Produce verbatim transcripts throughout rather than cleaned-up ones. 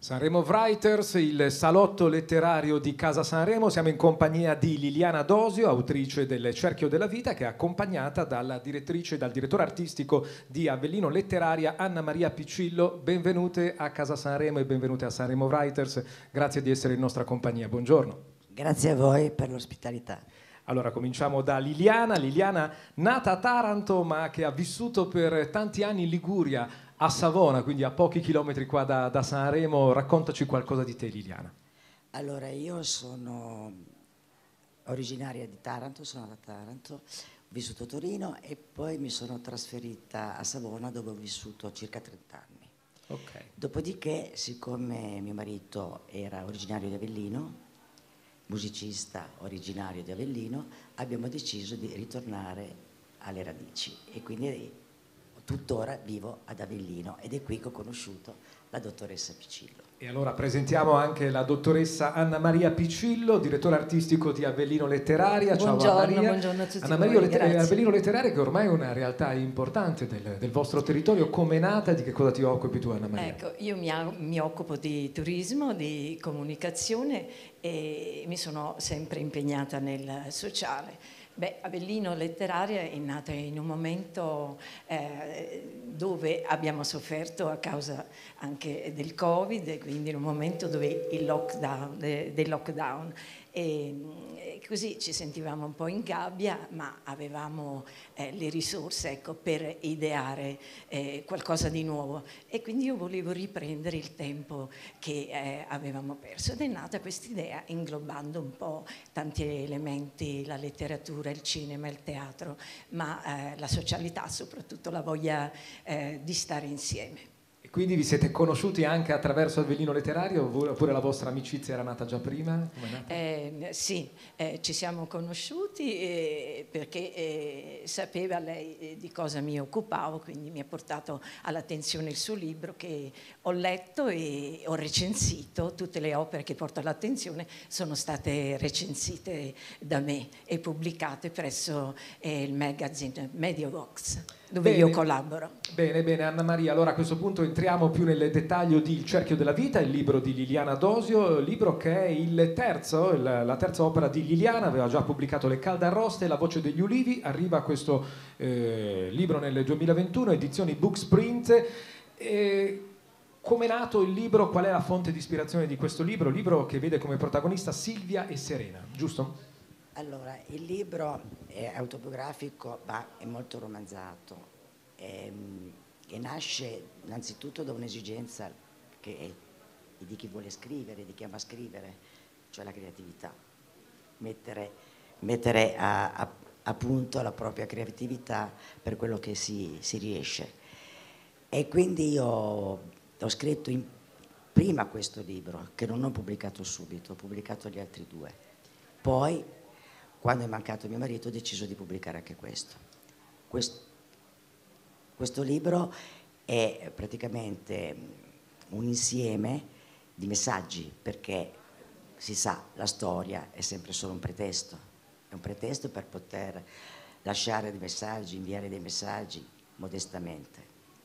Sanremo Writers, il salotto letterario di Casa Sanremo. Siamo in compagnia di Liliana Dosio, autrice del Cerchio della Vita, che è accompagnata dalla direttrice, dal direttore artistico di Avellino Letteraria, Anna Maria Piccillo. Benvenute a Casa Sanremo e benvenute a Sanremo Writers. Grazie di essere in nostra compagnia. Buongiorno. Grazie a voi per l'ospitalità. Allora, cominciamo da Liliana. Liliana, nata a Taranto, ma che ha vissuto per tanti anni in Liguria, a Savona, quindi a pochi chilometri qua da, da Sanremo. Raccontaci qualcosa di te, Liliana. Allora, io sono originaria di Taranto, sono da Taranto, ho vissuto a Torino e poi mi sono trasferita a Savona, dove ho vissuto circa trenta anni. Okay. Dopodiché, siccome mio marito era originario di Avellino, musicista originario di Avellino, abbiamo deciso di ritornare alle radici e quindi tuttora vivo ad Avellino ed è qui che ho conosciuto la dottoressa Piccillo. E allora presentiamo anche la dottoressa Anna Maria Piccillo, direttore artistico di Avellino Letteraria. Buongiorno, ciao Anna Maria. buongiorno a tutti Anna voi, Maria Lett- grazie. Avellino Letteraria, che ormai è una realtà importante del, del vostro territorio. Come è nata e di che cosa ti occupi tu, Anna Maria? Ecco, io mi, mi occupo di turismo, di comunicazione e mi sono sempre impegnata nel sociale. Beh, Avellino Letteraria è nata in un momento eh, dove abbiamo sofferto a causa anche del Covid, e quindi in un momento dove il lockdown, de, del lockdown. E, e così ci sentivamo un po' in gabbia, ma avevamo eh, le risorse, ecco, per ideare eh, qualcosa di nuovo. E quindi io volevo riprendere il tempo che eh, avevamo perso. Ed è nata questa idea inglobando un po' tanti elementi, la letteratura, il cinema, il teatro, ma eh, la socialità, soprattutto la voglia eh, di stare insieme. E quindi vi siete conosciuti anche attraverso Avellino Letterario, oppure la vostra amicizia era nata già prima? Com'è nata? Eh, sì, eh, ci siamo conosciuti eh, perché eh, sapeva lei eh, di cosa mi occupavo, quindi mi ha portato all'attenzione il suo libro, che ho letto e ho recensito. Tutte le opere che porto all'attenzione sono state recensite da me e pubblicate presso eh, il magazine Mediovox, dove Bene. io collaboro. Bene, bene, Anna Maria. Allora a questo punto entriamo più nel dettaglio di Il Cerchio della Vita, il libro di Liliana Dosio, libro che è il terzo, il, la terza opera di Liliana. Aveva già pubblicato Le calde arroste e La voce degli ulivi. Arriva questo eh, libro nel duemilaventuno, edizioni Booksprint. E come è nato il libro? Qual è la fonte di ispirazione di questo libro? Libro che vede come protagonista Silvia e Serena, giusto? Allora, il libro è autobiografico ma è molto romanzato e, e nasce innanzitutto da un'esigenza che è di chi vuole scrivere, di chi ama scrivere, cioè la creatività, mettere, mettere a, a, a punto la propria creatività per quello che si, si riesce. E quindi io ho scritto in, prima questo libro, che non ho pubblicato subito, ho pubblicato gli altri due. Poi, quando è mancato mio marito, ho deciso di pubblicare anche questo. Questo, questo libro è praticamente un insieme di messaggi, perché si sa, la storia è sempre solo un pretesto, è un pretesto per poter lasciare dei messaggi, inviare dei messaggi modestamente.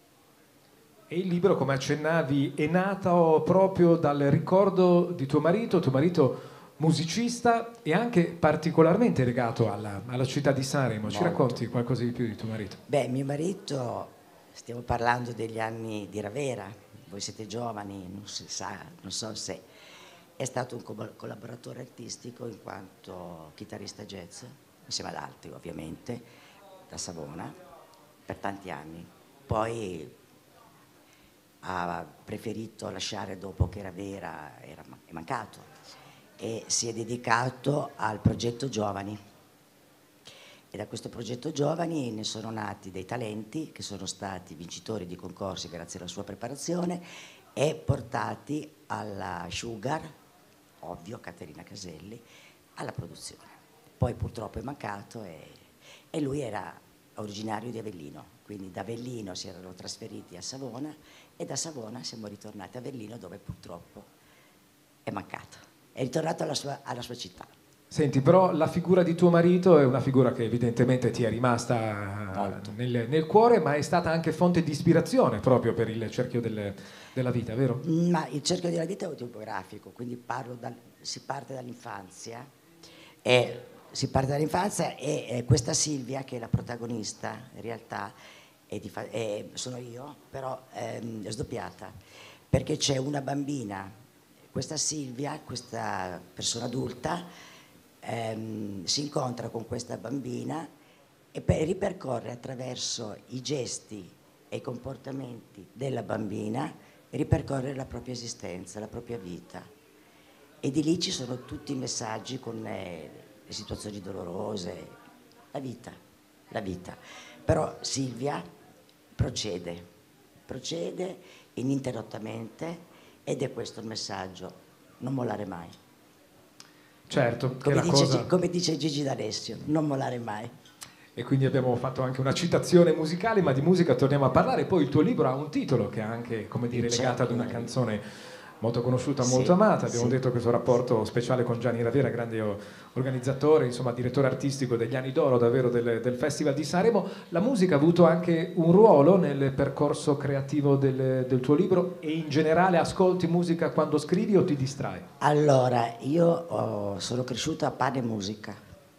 E il libro, come accennavi, è nato proprio dal ricordo di tuo marito, tuo marito musicista e anche particolarmente legato alla, alla città di Sanremo. Ci Molto. Racconti qualcosa di più di tuo marito? Beh, mio marito, stiamo parlando degli anni di Ravera, voi siete giovani, non si sa, non so se è stato un co- collaboratore artistico in quanto chitarrista jazz, insieme ad altri ovviamente, da Savona, per tanti anni. Poi ha preferito lasciare dopo che Ravera era, è mancato, e si è dedicato al progetto Giovani. E da questo progetto Giovani ne sono nati dei talenti che sono stati vincitori di concorsi grazie alla sua preparazione e portati alla Sugar, ovvio, Caterina Caselli, alla produzione. Poi purtroppo è mancato e, e lui era originario di Avellino, quindi da Avellino si erano trasferiti a Savona e da Savona siamo ritornati a Avellino, dove purtroppo è mancato. È ritornato alla sua, alla sua città. Senti, però la figura di tuo marito è una figura che evidentemente ti è rimasta nel, nel cuore, ma è stata anche fonte di ispirazione proprio per il cerchio del, della vita, vero? Ma il cerchio della vita è autobiografico, quindi parlo dal, si parte dall'infanzia e, si parte dall'infanzia e, e questa Silvia, che è la protagonista, in realtà è di, è, sono io, però ehm, è sdoppiata, perché c'è una bambina, questa Silvia, questa persona adulta, ehm, si incontra con questa bambina e per, ripercorre attraverso i gesti e i comportamenti della bambina, ripercorre la propria esistenza, la propria vita. E di lì ci sono tutti i messaggi con eh, le situazioni dolorose, la vita, la vita. Però Silvia procede, procede ininterrottamente ed è questo il messaggio, non mollare mai. Certo, Come, che dice, cosa... come dice Gigi D'Alessio, non mollare mai. E quindi abbiamo fatto anche una citazione musicale, ma di musica torniamo a parlare. Poi il tuo libro ha un titolo che è anche, come dire, legato ad una canzone molto conosciuta, molto sì, amata. Abbiamo sì. detto questo rapporto speciale con Gianni Ravera, grande organizzatore, insomma direttore artistico degli anni d'oro davvero del, del Festival di Sanremo. La musica ha avuto anche un ruolo nel percorso creativo del, del tuo libro, e in generale ascolti musica quando scrivi o ti distrai? Allora, io oh, sono cresciuta a pane e musica,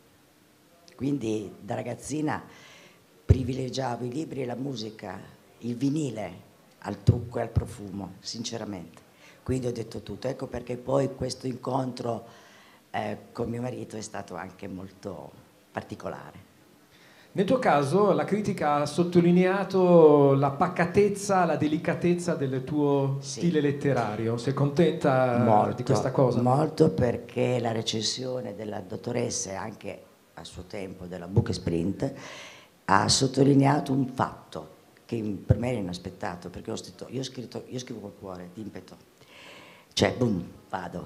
quindi da ragazzina privilegiavo i libri e la musica, il vinile al trucco e al profumo, sinceramente. Quindi ho detto tutto, ecco perché poi questo incontro eh, con mio marito è stato anche molto particolare. Nel tuo caso la critica ha sottolineato la pacatezza, la delicatezza del tuo sì. stile letterario. Sei contenta molto, di questa cosa? Molto, perché la recensione della dottoressa e anche a suo tempo della Bookesprint ha sottolineato un fatto che per me era inaspettato, perché ho scritto, io, ho scritto, io scrivo col cuore, d'impeto. Cioè, boom, vado,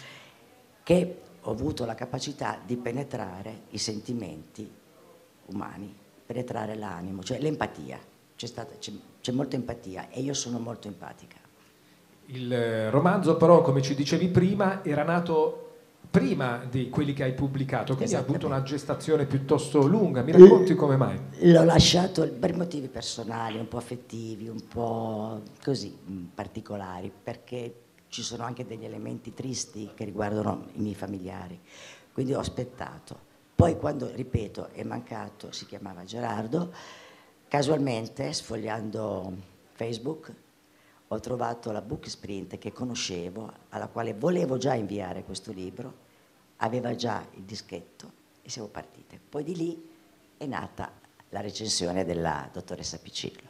che ho avuto la capacità di penetrare i sentimenti umani, penetrare l'animo, cioè l'empatia, c'è, stata, c'è, c'è molta empatia e io sono molto empatica. Il romanzo però, come ci dicevi prima, era nato prima di quelli che hai pubblicato, quindi ha avuto una gestazione piuttosto lunga. Mi racconti L- come mai? L'ho lasciato per motivi personali, un po' affettivi, un po' così particolari, perché ci sono anche degli elementi tristi che riguardano i miei familiari, quindi ho aspettato. Poi quando, ripeto, è mancato, si chiamava Gerardo, casualmente sfogliando Facebook ho trovato la Bookesprint che conoscevo, alla quale volevo già inviare questo libro, aveva già il dischetto e siamo partite. Poi di lì è nata la recensione della dottoressa Piccillo.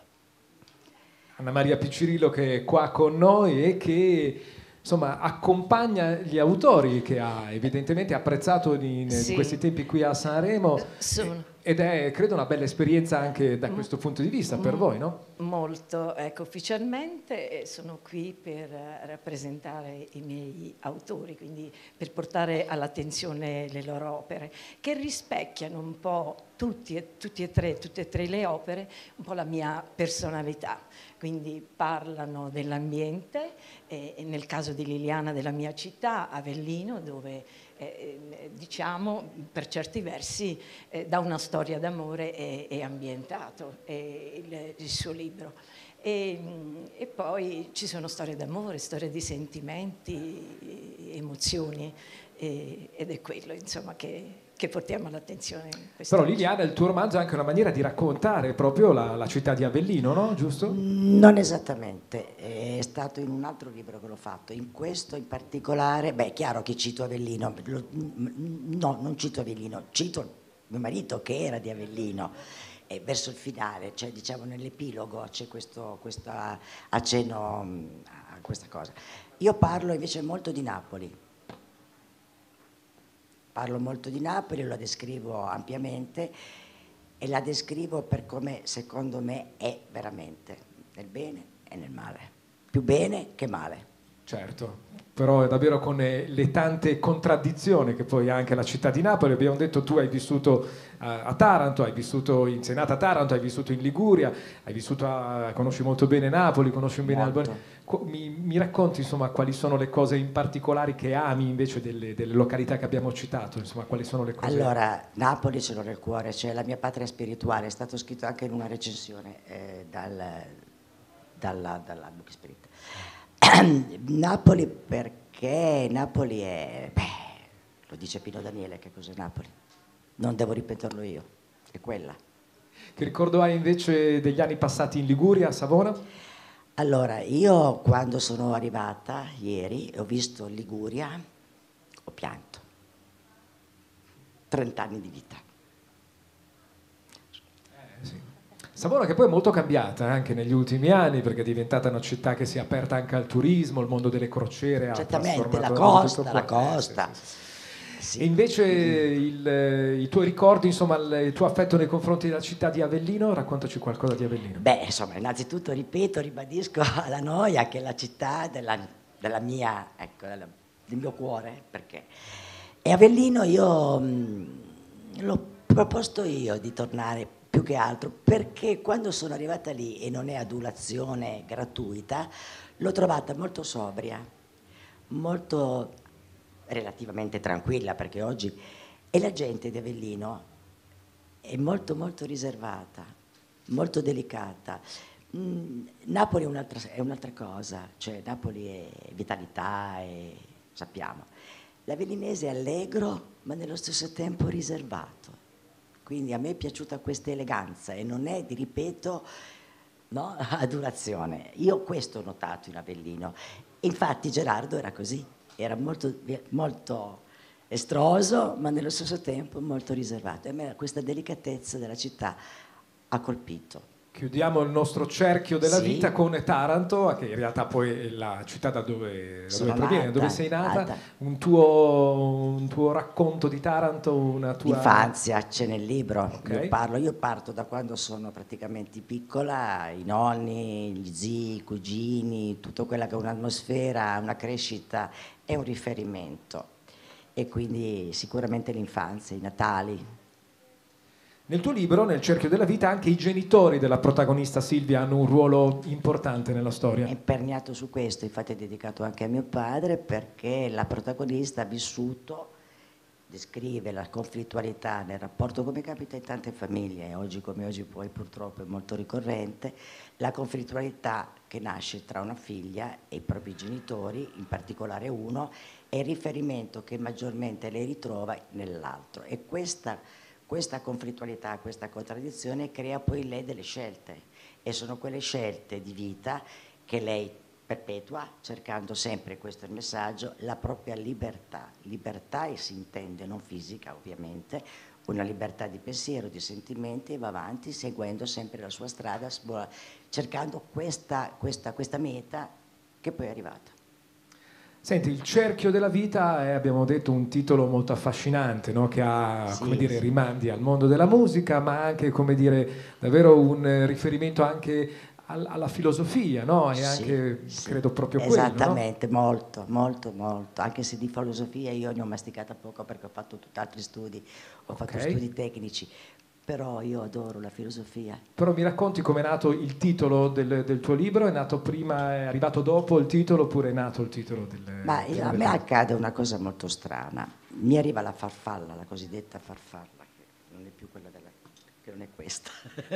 Anna Maria Piccirillo, che è qua con noi e che insomma accompagna gli autori che ha evidentemente apprezzato in, sì. in questi tempi qui a Sanremo. Sono. Ed è, credo, una bella esperienza anche da questo punto di vista per voi, no? Molto, ecco, ufficialmente sono qui per rappresentare i miei autori, quindi per portare all'attenzione le loro opere, che rispecchiano un po' tutti e, tutti e tre, tutte e tre le opere, un po' la mia personalità. Quindi parlano dell'ambiente, eh, nel caso di Liliana della mia città, Avellino, dove eh, diciamo per certi versi eh, da una storia d'amore è, è ambientato è il, il suo libro. E, e poi ci sono storie d'amore, storie di sentimenti, emozioni, e, ed è quello insomma che... che portiamo all'attenzione. Però Liliana, il tuo romanzo è anche una maniera di raccontare proprio la, la città di Avellino, no? Giusto? Non esattamente, è stato in un altro libro che l'ho fatto, in questo in particolare, beh è chiaro che cito Avellino, no, non cito Avellino, cito mio marito che era di Avellino, e verso il finale, cioè diciamo nell'epilogo c'è questo, questo accenno a questa cosa. Io parlo invece molto di Napoli. Parlo molto di Napoli, la descrivo ampiamente e la descrivo per come secondo me è veramente, nel bene e nel male, più bene che male. Certo, però è davvero con eh, le tante contraddizioni che poi ha anche la città di Napoli. Abbiamo detto tu hai vissuto a, a Taranto, hai vissuto in Senata a Taranto, hai vissuto in Liguria, hai vissuto a, conosci molto bene Napoli, conosci bene Albania. Mi, mi racconti insomma quali sono le cose in particolare che ami invece delle, delle località che abbiamo citato, insomma quali sono le cose? Allora, Napoli ce l'ho nel cuore, cioè la mia patria spirituale, è stato scritto anche in una recensione eh, dal, dalla, dalla Book Spirit. Napoli perché Napoli è, beh, lo dice Pino Daniele che cos'è Napoli, non devo ripeterlo io, è quella. Che ricordo hai invece degli anni passati in Liguria, a Savona? Allora, io quando sono arrivata ieri ho visto Liguria, ho pianto, trent'anni di vita. Eh, sì. Savona che poi è molto cambiata eh, anche negli ultimi anni perché è diventata una città che si è aperta anche al turismo, il mondo delle crociere ha Certamente, la trasformato costa, tutto la il- costa. eh, sì, sì, sì. Sì. E invece il, eh, i tuoi ricordi, insomma il, il tuo affetto nei confronti della città di Avellino, raccontaci qualcosa di Avellino. Beh, insomma, innanzitutto ripeto, ribadisco alla Noia che è la città della, della mia, ecco, della- del mio cuore, perché. E Avellino io mh, l'ho proposto io di tornare più che altro, perché quando sono arrivata lì, e non è adulazione gratuita, l'ho trovata molto sobria, molto relativamente tranquilla, perché oggi, e la gente di Avellino è molto molto riservata, molto delicata. Mm, Napoli è un'altra, è un'altra cosa, cioè Napoli è vitalità, e, sappiamo. L'avellinese è allegro, ma nello stesso tempo riservato. Quindi a me è piaciuta questa eleganza e non è, ti ripeto, no, adulazione. Io questo ho notato in Avellino. Infatti Gerardo era così, era molto, molto estroso, ma nello stesso tempo molto riservato. E a me questa delicatezza della città ha colpito. Chiudiamo il nostro cerchio della Sì. vita con Taranto, che in realtà poi è la città da dove, da Sono dove provieni, da nata, dove sei nata. nata. Un tuo, un tuo racconto di Taranto, una tua... L'infanzia c'è nel libro, Okay. io parlo, io parto da quando sono praticamente piccola, i nonni, gli zii, i cugini, tutto quella che è un'atmosfera, una crescita, è un riferimento. E quindi sicuramente l'infanzia, i Natali. Nel tuo libro, nel cerchio della vita, anche i genitori della protagonista Silvia hanno un ruolo importante nella storia. È imperniato su questo, infatti è dedicato anche a mio padre, perché la protagonista ha vissuto, descrive la conflittualità nel rapporto, come capita in tante famiglie, oggi come oggi poi purtroppo è molto ricorrente, la conflittualità che nasce tra una figlia e i propri genitori, in particolare uno, è il riferimento che maggiormente lei ritrova nell'altro. E questa, questa conflittualità, questa contraddizione crea poi in lei delle scelte, e sono quelle scelte di vita che lei perpetua, cercando sempre, questo è il messaggio, la propria libertà. Libertà, e si intende non fisica ovviamente, una libertà di pensiero, di sentimenti, e va avanti seguendo sempre la sua strada, cercando questa, questa, questa meta che poi è arrivata. Senti, il cerchio della vita è, abbiamo detto, un titolo molto affascinante, no? Che ha, Sì, come dire, sì. rimandi al mondo della musica, ma anche, come dire, davvero un eh, riferimento anche al- alla filosofia, no? E Sì, anche, sì. credo, proprio quello, no? Esattamente, molto, molto, molto. Anche se di filosofia io ne ho masticata poco, perché ho fatto tutt'altri studi, ho fatto Ok. studi tecnici, però io adoro la filosofia. Però mi racconti com'è nato il titolo del, del tuo libro? È nato prima, è arrivato dopo il titolo, oppure è nato il titolo del, Ma del io- a me libro? accade una cosa molto strana. Mi arriva la farfalla, la cosiddetta farfalla, che non è più quella della, che non è questa.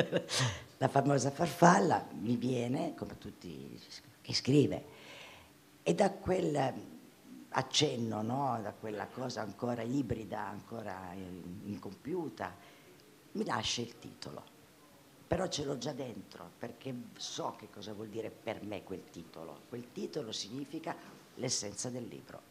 La famosa farfalla mi viene, come tutti, che scrive. E da quel accenno, no? Da quella cosa ancora ibrida, ancora incompiuta, mi lascia il titolo. Però ce l'ho già dentro, perché so che cosa vuol dire per me quel titolo. Quel titolo significa l'essenza del libro.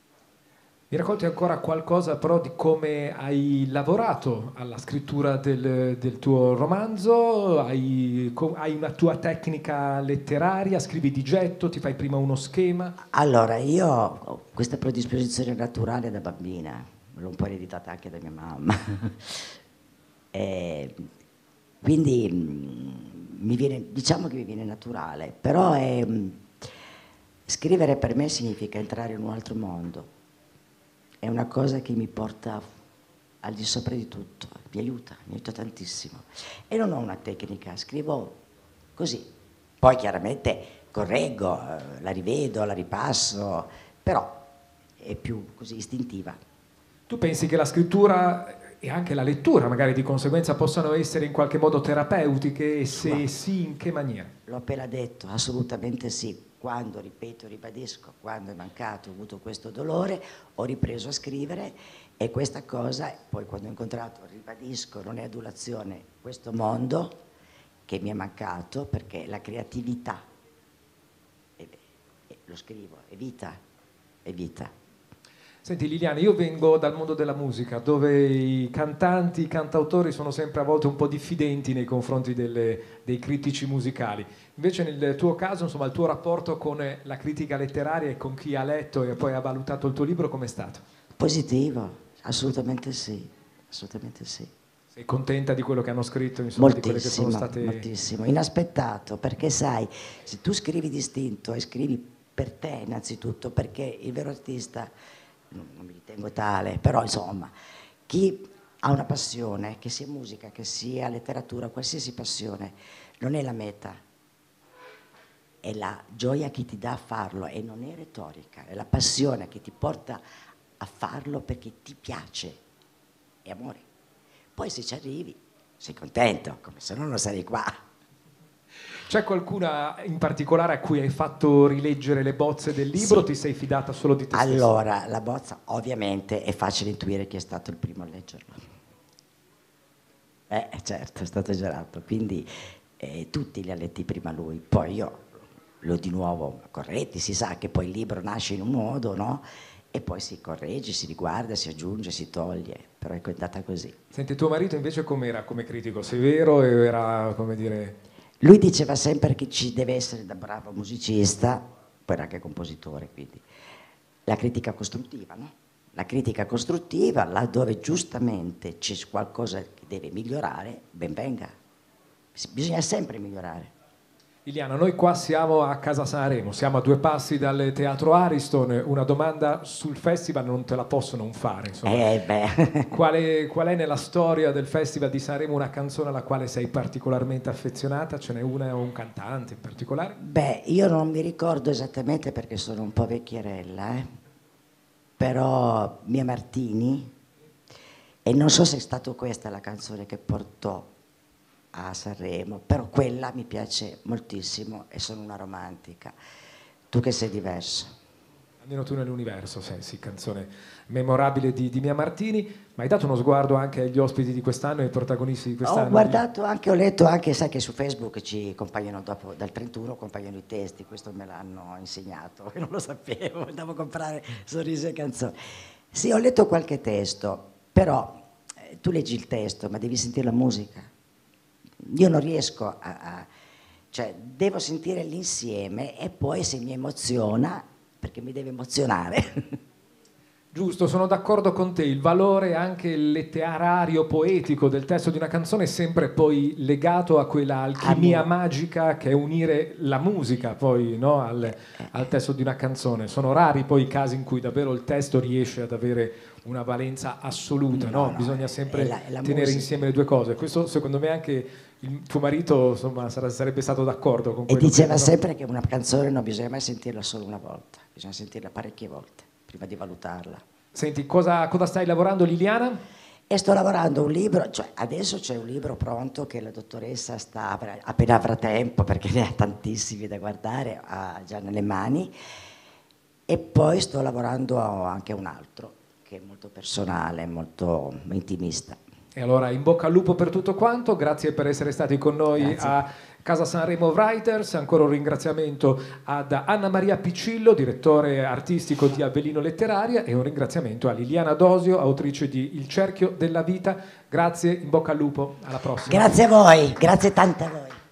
Mi racconti ancora qualcosa però di come hai lavorato alla scrittura del, del tuo romanzo? Hai, co- hai una tua tecnica letteraria? Scrivi di getto? Ti fai prima uno schema? Allora, io ho questa predisposizione naturale da bambina, l'ho un po' ereditata anche da mia mamma. E quindi mh, mi viene, diciamo che mi viene naturale, però è, mh, Scrivere per me significa entrare in un altro mondo, è una cosa che mi porta al di sopra di tutto, mi aiuta, mi aiuta tantissimo. E non ho una tecnica, scrivo così. Poi chiaramente correggo, la rivedo, la ripasso, però è più così istintiva. Tu pensi che la scrittura e anche la lettura magari di conseguenza possano essere in qualche modo terapeutiche e se no. Sì, in che maniera? L'ho appena detto, assolutamente sì. Quando, ripeto, ribadisco, quando è mancato, ho avuto questo dolore, ho ripreso a scrivere e questa cosa, poi quando ho incontrato, ribadisco, non è adulazione, questo mondo che mi è mancato perché la creatività, è, è, lo scrivo, è vita, è vita. Senti Liliana, io vengo dal mondo della musica dove i cantanti, i cantautori sono sempre a volte un po' diffidenti nei confronti delle, dei critici musicali. Invece nel tuo caso, insomma, il tuo rapporto con la critica letteraria e con chi ha letto e poi ha valutato il tuo libro, com'è stato? Positivo, assolutamente sì, assolutamente sì. Sei contenta di quello che hanno scritto, insomma, di quelle che sono state... Moltissimo, inaspettato, perché sai, se tu scrivi distinto e scrivi per te innanzitutto, perché il vero artista... non mi ritengo tale, però insomma, chi ha una passione, che sia musica, che sia letteratura, qualsiasi passione, non è la meta, è la gioia che ti dà a farlo e non è retorica, è la passione che ti porta a farlo perché ti piace, è amore. Poi se ci arrivi, sei contento, come se no non sarei qua. C'è qualcuna in particolare a cui hai fatto rileggere le bozze del libro? Sì. O ti sei fidata solo di te stessa? Allora, la bozza ovviamente è facile intuire chi è stato il primo a leggerlo. Eh, certo, è stato Gerato, quindi eh, tutti li ha letti prima lui. Poi io l'ho di nuovo corretti, si sa che poi il libro nasce in un modo, no? E poi si corregge, si riguarda, si aggiunge, si toglie, però è andata così. Senti, tuo marito invece com'era come critico? Severo e era, come dire... Lui diceva sempre che ci deve essere da bravo musicista, poi era anche compositore, quindi la critica costruttiva, no? La critica costruttiva, laddove giustamente c'è qualcosa che deve migliorare, ben venga. Bisogna sempre migliorare. Liliana, noi qua siamo a Casa Sanremo, siamo a due passi dal Teatro Ariston, una domanda sul festival non te la posso non fare. Insomma. Eh beh. Qual è, qual è nella storia del Festival di Sanremo una canzone alla quale sei particolarmente affezionata? Ce n'è una o un cantante in particolare? Beh, io non mi ricordo esattamente perché sono un po' vecchierella, eh? Però Mia Martini, e non so se è stata questa la canzone che portò a Sanremo, però quella mi piace moltissimo e sono una romantica. Tu che sei diverso. Almeno tu nell'universo, sei, sì, canzone memorabile di, di Mia Martini, ma hai dato uno sguardo anche agli ospiti di quest'anno e ai protagonisti di quest'anno? Ho guardato anche, ho letto anche, sai che su Facebook ci compaiono dopo, dal trentuno compaiono i testi, questo me l'hanno insegnato, io non lo sapevo, andavo a comprare sorrisi e canzoni. Sì, ho letto qualche testo, però eh, tu leggi il testo, ma devi sentire la musica. Io non riesco a, a cioè devo sentire l'insieme e poi se mi emoziona, perché mi deve emozionare. Giusto, sono d'accordo con te, il valore anche letterario, poetico del testo di una canzone è sempre poi legato a quella alchimia Amore. magica che è unire la musica poi, no, al, al testo di una canzone. Sono rari poi i casi in cui davvero il testo riesce ad avere una valenza assoluta, no? No? No, bisogna sempre è la, è la tenere musica. insieme le due cose. Questo secondo me anche il tuo marito insomma, sarà, sarebbe stato d'accordo con quello. E diceva che, sempre no? che una canzone non bisogna mai sentirla solo una volta, bisogna sentirla parecchie volte prima di valutarla. Senti, cosa, cosa stai lavorando Liliana? E sto lavorando un libro, cioè adesso c'è un libro pronto che la dottoressa sta, appena avrà tempo, perché ne ha tantissimi da guardare, ha già nelle mani, e poi sto lavorando anche a un altro, che è molto personale, molto intimista. E allora in bocca al lupo per tutto quanto, grazie per essere stati con noi grazie. a Casa Sanremo Writers, ancora un ringraziamento ad Anna Maria Piccillo, direttore artistico di Avellino Letteraria, e un ringraziamento a Liliana Dosio, autrice di Il cerchio della vita. Grazie, in bocca al lupo, alla prossima. Grazie a voi, grazie tante a voi.